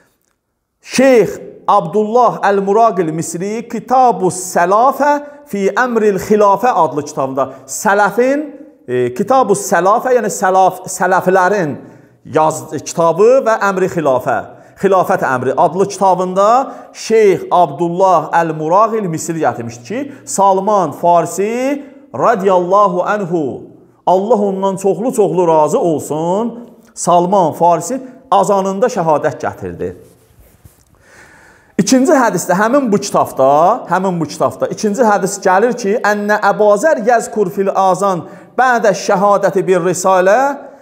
Şeyx Abdullah Əl-Muraqil Misri Kitab-ı Səlafə fi Əmril Xilafə adlı kitabında Sələfin, e, Kitab-ı Səlafə yəni sələf, sələflərin yaz, kitabı və Əmri Xilafə, Xilafət Əmri adlı kitabında Şeyx Abdullah Əl-Muraqil Misri gətirmişdir ki, Salman Farisi radiyallahu anhu, Allah ondan çoxlu-çoxlu razı olsun, Salman Farisi azanında şəhadət gətirdi. İkinci hədisdə, həmin bu kitabda, həmin bu kitabda ikinci hədis gəlir ki, Ənə Əbazər yəzkur fil azan bədə şəhadəti bir risalə.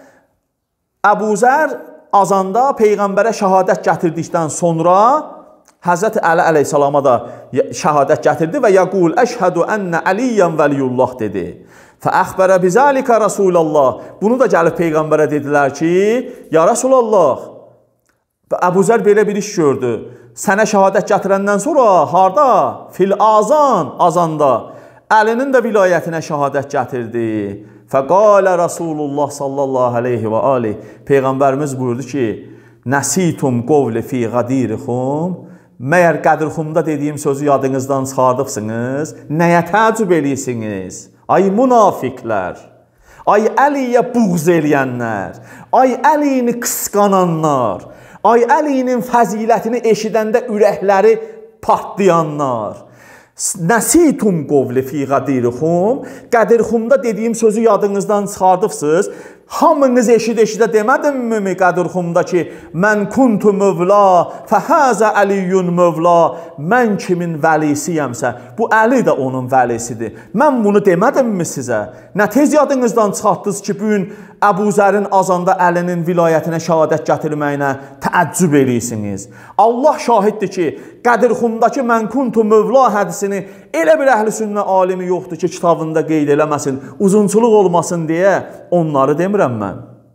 Əbuzər azanda Peyğəmbərə şəhadət gətirdikdən sonra Həzrət Əli əleyhissalama da şəhadət gətirdi və yəqul əşhədu ənə əliyyən vəliyullah dedi. Fəəxbərə bizəlikə Rasulallah. Bunu da gəlib Peyğəmbərə dedilər ki, ya Rasulallah, Əbuzər belə bir iş gördü. Sənə şəhadət gətirəndən sonra harda? Fil azan, azanda. Əlinin də vilayətinə şəhadət gətirdi. Fəqalə Rasulullah sallallahu aleyhi və aleyh. Peyğəmbərimiz buyurdu ki, Nəsitum qovli fi qadirixum. Məyər Qədirxumda dediyim sözü yadınızdan çıxardıbsınız, nəyə təəccüb eləyirsiniz? Ay münafiqlər, ay Əliyə buğz eləyənlər, ay Əliyini qısqananlar, ay Əliyinin fəzilətini eşidəndə ürəkləri partlayanlar. Nəsitum qovli fi qadirixum. Qədirxumda dediyim sözü yadınızdan çıxardıbsınız. Hamınız eşid-eşidə demədimmi Qədirxumda ki, mən kuntu mövla, fəhəzə əliyyun mövla, mən kimin vəlisiyəmsə, bu Əli də onun vəlisidir. Mən bunu demədimmi sizə? Nə tez yadınızdan çıxartdınız ki, bugün Əbuzərin azanda Əlinin vilayətinə şəhadət gətirməyinə təəccüb eləyirsiniz. Allah şahiddir ki, Qədirxumdakı mən kuntu mövla hədisini elə bir əhl-i sünnə alimi yoxdur ki, kitabında qeyd eləməsin, uzunçuluq olmasın deyə onları demirəm mən.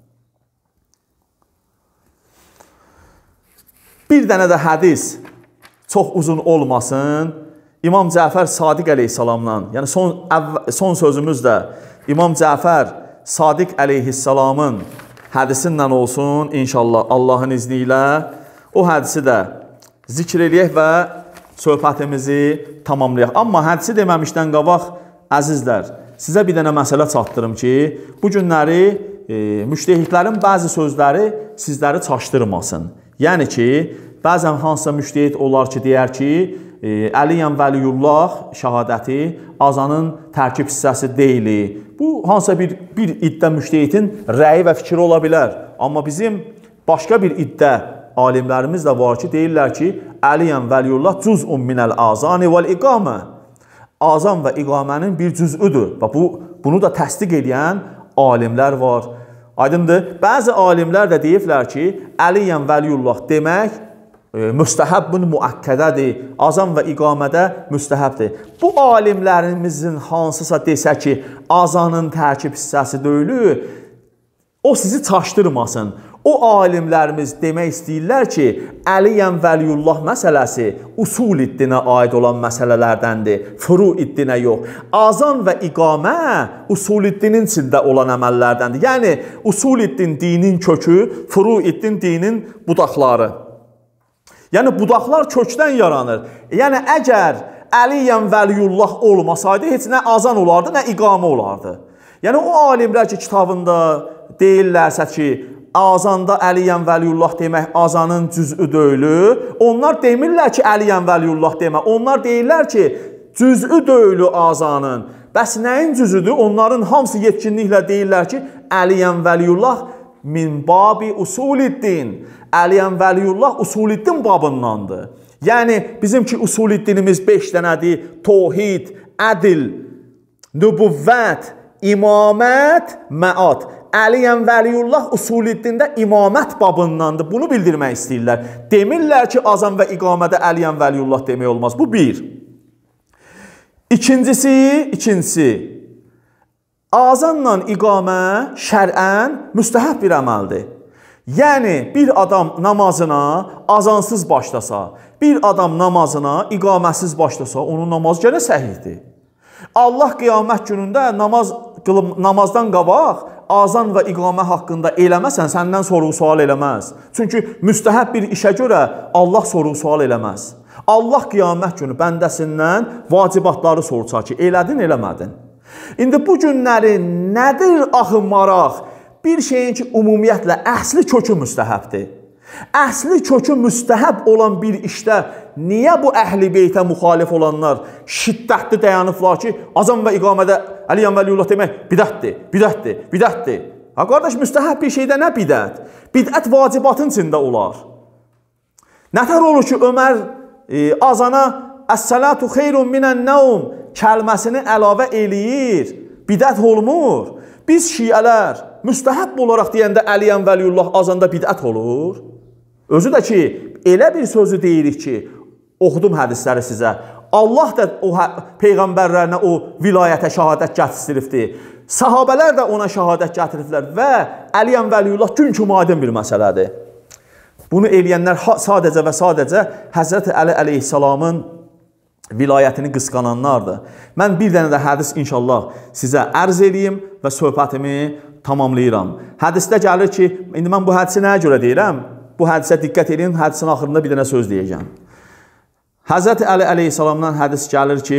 Bir dənə də hədis çox uzun olmasın. İmam Cəfər Sadiq əleyhissalamla, yəni son, son sözümüz də İmam Cəfər Sadiq əleyhissalamın hədisindən olsun inşallah Allahın izni ilə. O hədisi də zikr eləyək və söhbətimizi tamamlayaq. Amma hədisi deməmişdən qabaq, əzizlər, sizə bir dənə məsələ çatdırım ki, bu günləri e, müştehidlərin bəzi sözləri sizləri çaşdırmasın. Yəni ki, bəzən hansısa müştehid olar ki, deyər ki, e, Əliyyən Vəliyullah şəhadəti azanın tərkib hissəsi deyil. Bu, hansısa bir, bir iddə müştehidin rəyi və fikri ola bilər. Amma bizim başqa bir iddə alimlərimiz də var ki, deyirlər ki, Əliyyən Vəliyullah cüz'un minəl azani vəl iqamə. Azan və iqamənin bir cüz'üdür. Bu, bunu da təsdiq edən alimlər var. Aydındır. Bəzi alimlər də deyiblər ki, Əliyyən Vəliyullah demək e, müstəhəbbün müəkkədədir. Azan və iqamədə müstəhəbdir. Bu alimlərimizin hansısa desə ki, azanın tərkib hissəsi deyil, o sizi çaşdırmasın. O alimlərimiz demək istəyirlər ki, Əliyyən Vəliyullah məsələsi usul iddinə aid olan məsələlərdəndir, furu iddinə yox. Azan və iqamə usul iddinin içində olan əməllərdəndir. Yəni, usul iddin dinin kökü, furu iddin dinin budaqları. Yəni, budaqlar kökdən yaranır. Yəni, əgər Əliyyən Vəliyullah olmasaydı, heç nə azan olardı, nə iqamə olardı. Yəni, o alimlər ki, kitabında deyirlərsə ki, azanda Əliyyən Vəliyullah demək azanın cüz'ü deyil. Onlar demirlər ki, Əliyyən Vəliyullah demək. Onlar deyirlər ki, cüz'ü deyil azanın. Bəs nəyin cüz'üdür? Onların hamısı yetkinliklə deyirlər ki, Əliyyən Vəliyullah min babi usuliddin. Əliyyən Vəliyullah usuliddin babındandır. Yəni, bizimki usuliddinimiz beş dənədir. Tohid, ədil, nübüvvət, imamət, məat. Əliyyən Vəliyullah usuliddində imamət babındandır. Bunu bildirmək istəyirlər. Demirlər ki, azan və iqamədə Əliyyən Vəliyullah demək olmaz. Bu bir. İkincisi, ikincisi, azanla iqamə şər'ən müstəhəb bir əməldir. Yəni, bir adam namazına azansız başlasa, bir adam namazına iqamətsiz başlasa, onun namazı gənə səhihdir. Allah qiyamət günündə namaz, namazdan qabaq, azan və iqamə haqqında eləməsən, səndən sorğu-sual eləməz. Çünki müstəhəb bir işə görə Allah sorğu-sual eləməz. Allah qiyamət günü bəndəsindən vacibatları soracaq ki, elədin, eləmədin. İndi bu günləri nədir axı maraq? Bir şeyin ki, ümumiyyətlə, əsli kökü müstəhəbdir. Əsli kökü müstəhəb olan bir işdə niyə bu əhl-i beytə müxalif olanlar şiddətli dayanıblar ki, azan və iqamədə Əliyən Vəliyullah demək bidətdir, bidətdir, bidətdir. Ha, qardaş, müstəhəb bir şeydə nə bidət? Bidət vacibatın içində olar. Nətər olur ki, Ömər e, azana Əs-səlatu xeyrun minən-nəvm kəlməsini əlavə eləyir, bidət olmur. Biz şiələr müstəhəb olaraq deyəndə Əliyən Vəliyullah azanda bidət olur. Özü də ki, elə bir sözü deyirik ki, oxudum hədisləri sizə. Allah da o peyğəmbərlərinə o vilayətə şəhadət gətiribdir. Sahabələr də ona şəhadət gətiriblər və Əliyən Vəliyullah gün kimi aydın bir məsələdir. Bunu eləyənlər sadəcə və sadəcə Həzrəti Əli əleyhissalamın vilayətini qısqananlardır. Mən bir dənə də hədis inşallah sizə ərz eləyim və söhbətimi tamamlayıram. Hədisdə gəlir ki, indi mən bu hədisi nəyə görə deyirəm? Bu hədisə diqqət edin, hədisin axırında bir dənə söz deyəcəm. Həzrəti Əli əleyhissalamdan hədis gəlir ki,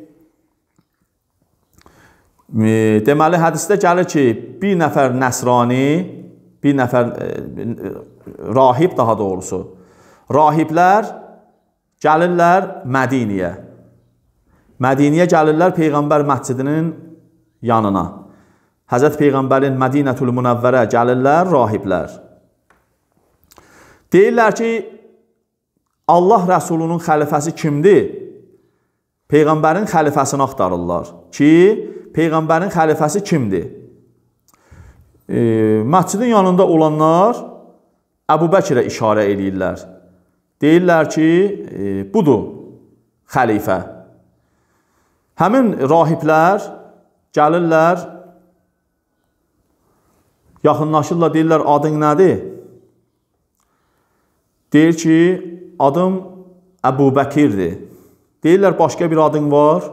deməli hədisdə gəlir ki, bir nəfər nəsrani, bir nəfər rahib daha doğrusu, rahiblər gəlirlər Mədiniyə. Mədiniyə gəlirlər Peyğəmbər məscidinin yanına. Həzrət Peyğəmbərin Mədinətül Münəvvərə gəlirlər rahiblər. Deyirlər ki, Allah Rəsulunun xəlifəsi kimdir? Peyğəmbərin xəlifəsini axtarırlar ki, Peyğəmbərin xəlifəsi kimdir? E, məscidin yanında olanlar Əbu Bəkirə işarə eləyirlər. Deyirlər ki, e, budur xəlifə. Həmin rahiblər gəlirlər, yaxınlaşırlar, deyirlər, adın nədir? Deyir ki, adım Əbu Bəkirdir. Deyirlər, başqa bir adın var.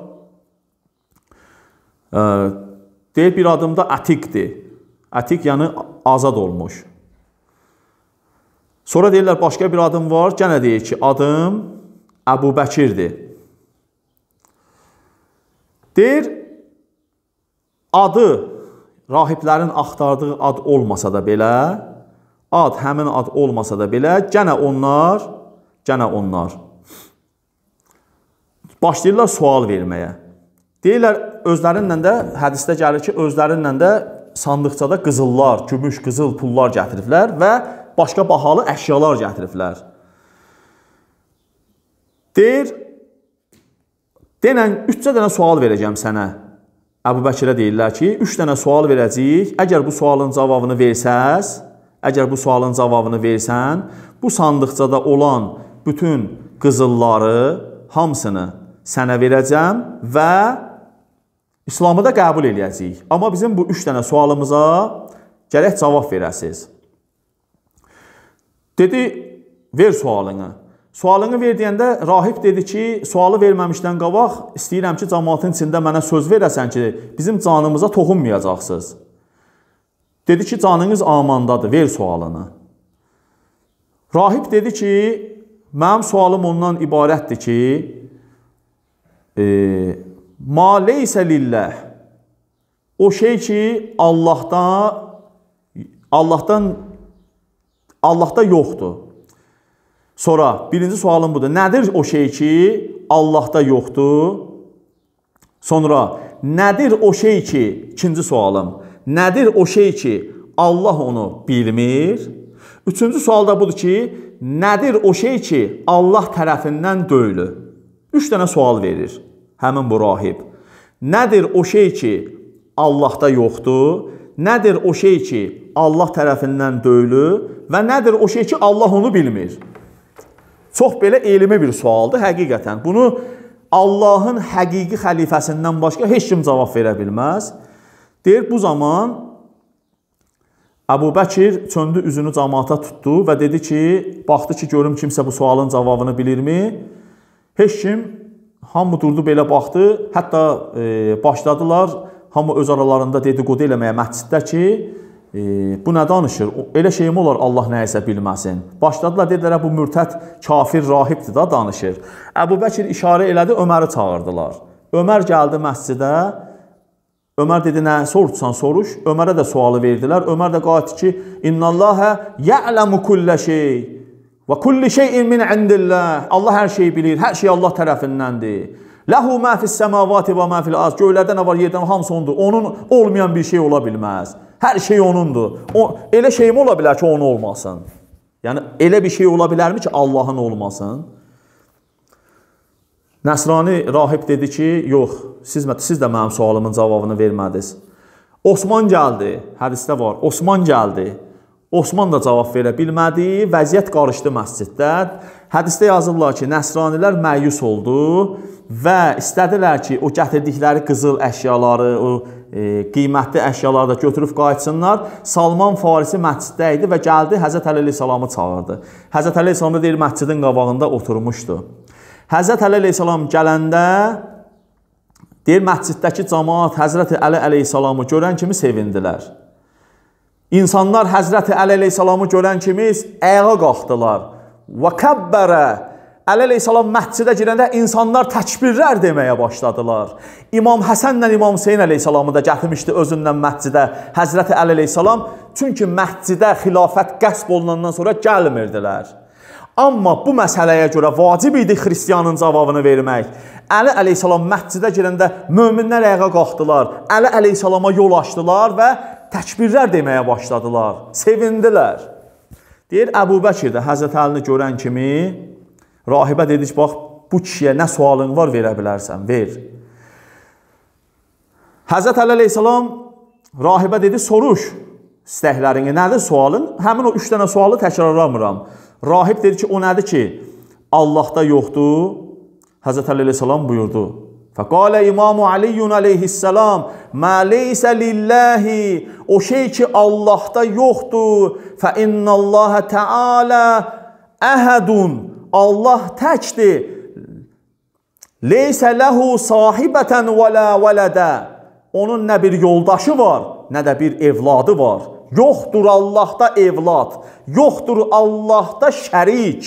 E, deyir, bir adım da Ətiqdir. Ətiq yəni azad olmuş. Sonra deyirlər, başqa bir adım var. Gənə deyir ki, adım Əbu Bəkirdir. Deyir, adı rahiblərin axtardığı ad olmasa da belə, ad həmin ad olmasa da belə, gənə onlar, gənə onlar başlayırlar sual verməyə. Deyirlər, özlərindən də, hədisdə gəlir ki, özlərindən də sandıqçada qızıllar, gümüş, qızıl pullar gətiriblər və başqa bahalı əşyalar gətiriblər. Deyir, denən, üçcə dənə sual verəcəm sənə. Əbu Bəkirə deyirlər ki, üç dənə sual verəcəyik. Əgər bu sualın cavabını versəz, əgər bu sualın cavabını versən, bu sandıqçada olan bütün qızılları, hamısını sənə verəcəm və İslamı da qəbul eləyəcəyik. Amma bizim bu üç dənə sualımıza gərək cavab verəsiniz. Dedi, ver sualını. Sualını ver deyəndə rahib dedi ki, sualı verməmişdən qabaq istəyirəm ki, cəmaatın içində mənə söz verəsən ki, bizim canımıza toxunmayacaqsınız. Dedi ki, canınız amandadır, ver sualını. Rahib dedi ki, mənim sualım ondan ibarətdir ki, e, ma leysə lilləh, o şey ki, Allahdan, Allahdan, Allahda yoxdur. Sonra, birinci sualım budur. Nədir o şey ki, Allahda yoxdur? Sonra, nədir o şey ki, ikinci sualım, nədir o şey ki, Allah onu bilmir? Üçüncü sual da budur ki, nədir o şey ki, Allah tərəfindən döyülür? Üç dənə sual verir həmin bu rahib. Nədir o şey ki, Allahda yoxdur? Nədir o şey ki, Allah tərəfindən döyülür? Və nədir o şey ki, Allah onu bilmir? Çox belə elmi bir sualdır, həqiqətən. Bunu Allahın həqiqi xəlifəsindən başqa heç kim cavab verə bilməz. Deyir, bu zaman Əbu Bəkir çöndü, üzünü cəmaata tutdu və dedi ki, baxdı ki, görüm kimsə bu sualın cavabını bilirmi? Heç kim, hamı durdu belə baxdı, hətta e, başladılar, hamı öz aralarında dedikodu eləməyə məsciddə ki, e, bu nə danışır? Elə şey mi olar Allah nəyisə bilməsin? Başladılar, dedilər, bu mürtəd kafir rahibdir da danışır. Əbu Bəkir işarə elədi, Öməri çağırdılar. Ömər gəldi məscidə, Ömər dedi, nə soruşsan soruş. Ömərə də sualı verdilər. Ömər də qayıtdı ki, İnnallâhə ya'ləmu kullə şey və kulli şeyin min indillah. Allah hər şeyi bilir, hər şey Allah tərəfindəndir. Ləhu mə fis-səmavati və mə fil-ard. Göylərdə nə var, yerdən hamısı ondur. Onun olmayan bir şey ola bilməz. Hər şey onundur. O, elə şey mi ola bilər ki, onun olmasın? Yəni, elə bir şey ola bilərmi ki, Allahın olmasın? Nəsrani rahib dedi ki, yox, siz, siz də mənim sualımın cavabını vermədiniz. Osman gəldi, hədisdə var, Osman gəldi. Osman da cavab verə bilmədi, vəziyyət qarışdı məsciddə. Hədisdə yazırlar ki, nəsranilər məyus oldu və istədilər ki, o gətirdikləri qızıl əşyaları, o e, qiymətli əşyaları da götürüb qayıtsınlar. Salman Farisi məsciddə idi və gəldi, Həzrət Əli əleyhissalamı çağırdı. Həzrət Əli əleyhissalam da deyir, məscidin qabağında oturmuşdu. Həzrət Əli əleyhissalam gələndə, deyir, məsciddəki cəmaat Həzrət Əli əleyhissalamı görən kimi sevindilər. İnsanlar Həzrət Əli əleyhissalamı görən kimi ayağa qalxdılar. Və kəbbərə. Əli əleyhissalam məscidə girəndə insanlar təkbirlər deməyə başladılar. İmam Həsənlə İmam Hüseyin əleyhissalamı da gətirmişdi özündən məscidə Həzrət Əli əleyhissalam. Çünki məscidə xilafət qəsb olunandan sonra gəlmirdilər. Amma bu məsələyə görə vacib idi xristiyanın cavabını vermək. Əli əleyhissalam məscidə girəndə möminlər ayağa qalxdılar. Əli əleyhissalama yol açdılar və təkbirlər deməyə başladılar. Sevindilər. Deyir, Əbu Bəkir də Həzrət Əlini görən kimi rahibə dedi ki, bax, bu kişiyə nə sualın var verə bilərsən, ver. Həzrət Əli əleyhissalam rahibə dedi, soruş istəklərini, nədir sualın? Həmin o üç dənə sualı təkrarlamıram. Rahib dedi ki, o nədir ki, Allahda yoxdur. Həzrət Əli əleyhissalam buyurdu. Fəqalə İmamu Aliyyun əleyhissalam, mə leysə lilləhi, o şey ki, Allahda yoxdur. Fə innalləhə təalə əhədun, Allah təkdir. Leysə ləhu sahibətən və lə vələdə, onun nə bir yoldaşı var, nə də bir evladı var. Yoxdur Allahda evlad, yoxdur Allahda şərik.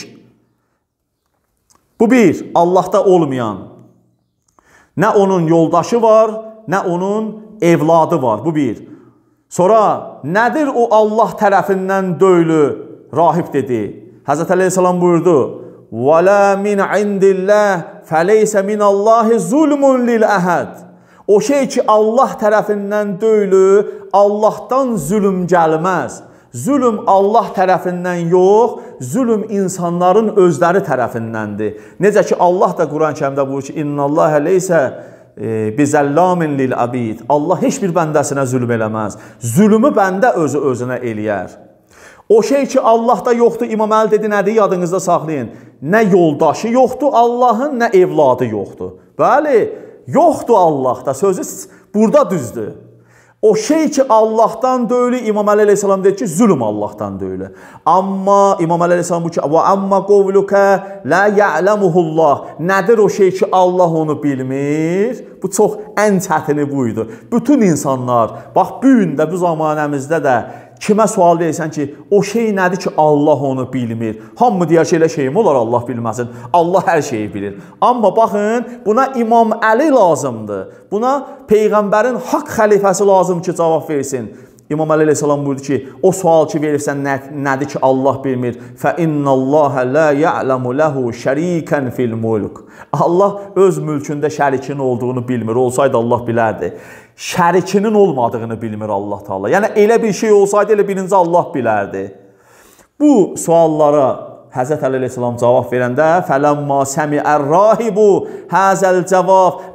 Bu bir, Allahda olmayan. Nə onun yoldaşı var, nə onun evladı var. Bu bir. Sonra, nədir o Allah tərəfindən döylü? Rahib dedi. Həzrət Əleyhisselam buyurdu. وَلَا مِنْ عِنْدِ اللّٰهِ فَلَيْسَ مِنَ اللّٰهِ ظُلْمٌ لِلْأَهَدِ. O şey ki, Allah tərəfindən döylü, Allahdan zülüm gəlməz. Zülüm Allah tərəfindən yox, zülüm insanların özləri tərəfindəndir. Necə ki, Allah da Quran-Kərimdə buyurur ki, İnna Allaha leysə bizəllamin lil abid. Allah heç bir bəndəsinə zülm eləməz. Zülümü bəndə özü özünə eləyər. O şey ki, Allahda yoxdur, İmam Əli dedi, nədir? Yadınızda saxlayın. Nə yoldaşı yoxdur Allahın, nə evladı yoxdur. Bəli, yoxdur Allahda. Sözü burada düzdür. O şey ki, Allahdan döylü, İmam Əli əleyhissalam dedi ki, zülüm Allahdan döylü. Amma İmam Əli əleyhissalam bu ki, və amma qovlukə la ya'lemuhullah. Nədir o şey ki, Allah onu bilmir? Bu çox ən çətini buydu. Bütün insanlar, bax, bu gün də, bu zamanəmizdə də kimə sual deyirsən ki, o şey nədir ki, Allah onu bilmir? Hamı deyər ki, elə şey mi olar Allah bilməsin? Allah hər şeyi bilir. Amma baxın, buna İmam Əli lazımdır. Buna Peyğəmbərin haqq xəlifəsi lazım ki, cavab versin. İmam Əli əleyhissalam buyurdu ki, o sual ki, verirsən nə, nədir ki, Allah bilmir? Fə innəlləhə lə ya'ləmu ləhu şərikən fil mulk. Allah öz mülkündə şərikinin olduğunu bilmir. Olsaydı Allah bilərdi. Şərikinin olmadığını bilmir Allah Teala. Yəni, elə bir şey olsaydı, elə birinci Allah bilərdi. Bu suallara Həzrət Əli əleyhissalam cavab verəndə fələmmə səmi'ər rahibu həzəl cavab,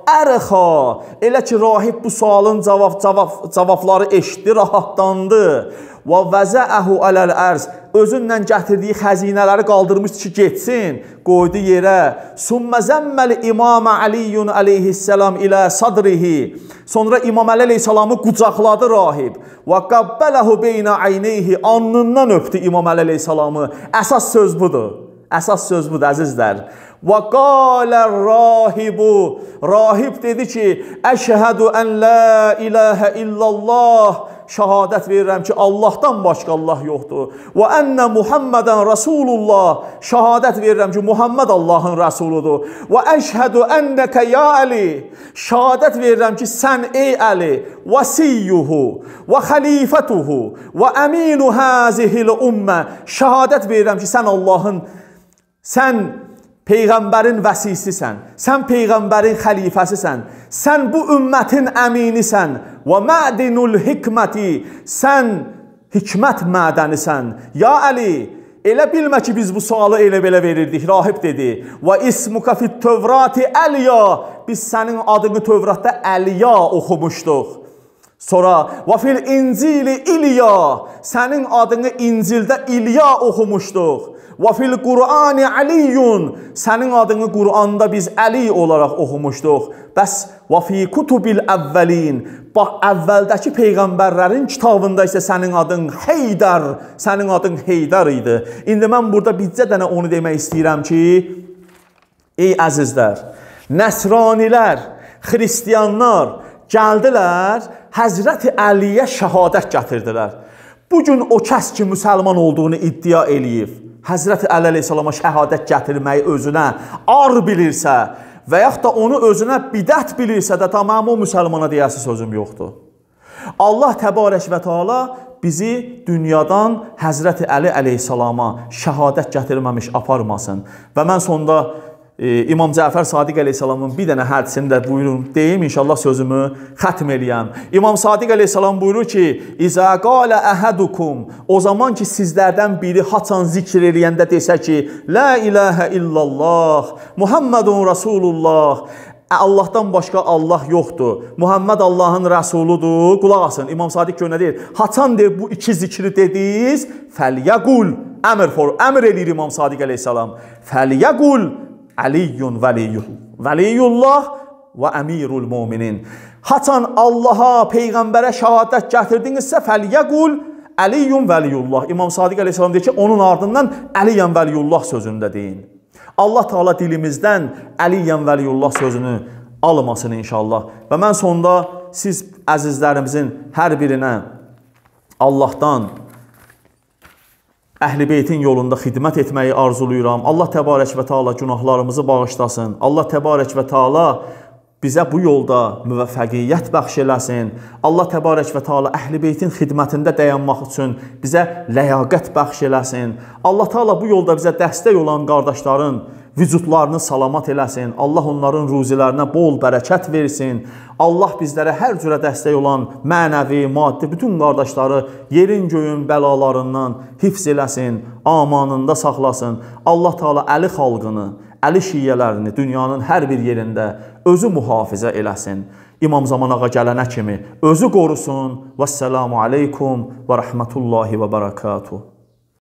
ərxa. Elə ki, rahib bu sualın cavab, cavab, cavabları eşitdi, rahatlandı. Və vəzəəhu aləl ərz. Özünlə gətirdiyi xəzinələri qaldırmışdı ki, getsin, qoydu yerə. Sümmə zəmməl İmam Aliyyun aleyhisselam ilə sadrihi. Sonra İmam Əli aleyhisselamı qucaqladı rahib. Və qəbbələhu beynə ayneyhi. Alnından öpdü İmam Əli aleyhisselamı. Əsas söz budur. Əsas söz budur, əzizlər. Və qalə rahibu. Rahib dedi ki, əşhədü ən la ilahə illallah. Şəhadət verirəm ki, Allahdan başqa Allah yoxdur. Və ənnə Muhammədən Rasulullah. Şəhadət verirəm ki, Muhammed Allahın Rəsuludur. Və əşhədü ənnəkə ya Əli. Şəhadət verirəm ki, sən ey Əli, vəsiyyuhu və xəlifətuhu və əminu həzihil ümmə. Şəhadət verirəm ki, sən Allahın, sən Peyğəmbərin vəsisisən, sən Peyğəmbərin xəlifəsisən, sən bu ümmətin əminisən və mədinul hikməti, sən hikmət mədənisən. Ya Əli, elə bilmə ki, biz bu sualı elə belə verirdik, rahib dedi. Və ismuka fit tövrati Əliya, biz sənin adını Tövratda Əliya oxumuşduq. Sonra və fil İncili İlya, sənin adını İncildə İlya oxumuşduq. Və fil Qur'ani Aliyyun, sənin adını Qur'anda biz Əli olaraq oxumuşduq. Bəs və fi kutubil əvvəlin, bax, əvvəldəki Peyğəmbərlərin kitabında isə sənin adın Heydər, sənin adın Heydər idi. İndi mən burada bircə dənə onu demək istəyirəm ki, ey əzizlər, Nəsranilər, Xristiyanlar gəldilər, Həzrəti Əliyə şəhadət gətirdilər. Bugün o kəs ki, müsəlman olduğunu iddia eləyib, Həzrəti Əli əleyhissalama şəhadət gətirməyi özünə ar bilirsə və yaxud da onu özünə bidət bilirsə də tamam o müsəlmana deyəsi sözüm yoxdur. Allah təbarək və teala bizi dünyadan Həzrəti Əli əleyhissalama şəhadət gətirməmiş aparmasın. Və mən sonda e, İmam Cəfər Sadiq əleyhissalamın bir dənə hədisini də buyurun, deyim, inşallah sözümü xətm eləyəm. İmam Sadiq əleyhissalam buyurur ki, İzə qalə əhədukum, o zaman ki sizlərdən biri haçan zikr eləyəndə desə ki, La ilahə illallah, Muhammedun Rasulullah, Allahdan başqa Allah yoxdur, Muhammed Allahın Rəsuludur. Qulaq asın, İmam Sadiq gör nə deyir? Haçan deyir, bu iki zikri dediniz, fəlyəqul, əmr for, əmr eləyir İmam Sadiq əleyhissalam, fəlyəqul, Aliyyun vəliyullah və əmirul müminin. Haçan Allaha, Peyğəmbərə şəhadət gətirdinizsə, fəlyəqul, Aliyyun vəliyullah. İmam Sadiq əleyhissalam deyir ki, onun ardından Əliyyən vəliyullah sözünü də deyin. Allah Teala dilimizdən Əliyyən vəliyullah sözünü almasın inşallah. Və mən sonda siz əzizlərimizin hər birinə Allahdan Əhl-i Beytin yolunda xidmət etməyi arzuluyuram. Allah təbarək və teala günahlarımızı bağışlasın. Allah təbarək və teala bizə bu yolda müvəffəqiyyət bəxş eləsin. Allah təbarək və teala Əhl-i Beytin xidmətində dayanmaq üçün bizə ləyaqət bəxş eləsin. Allah Teala bu yolda bizə dəstək olan qardaşların vücudlarını salamat eləsin. Allah onların ruzilərinə bol bərəkət versin. Allah bizlərə hər cürə dəstək olan mənəvi, maddi, bütün qardaşları yerin göyün bəlalarından hifz eləsin, amanında saxlasın. Allah Teala Əli xalqını, Əli şiyyələrini dünyanın hər bir yerində özü mühafizə eləsin. İmam Zaman ağa gələnə kimi özü qorusun. Vəssalamu aleykum və rəhmətullahi və bərəkatuhu.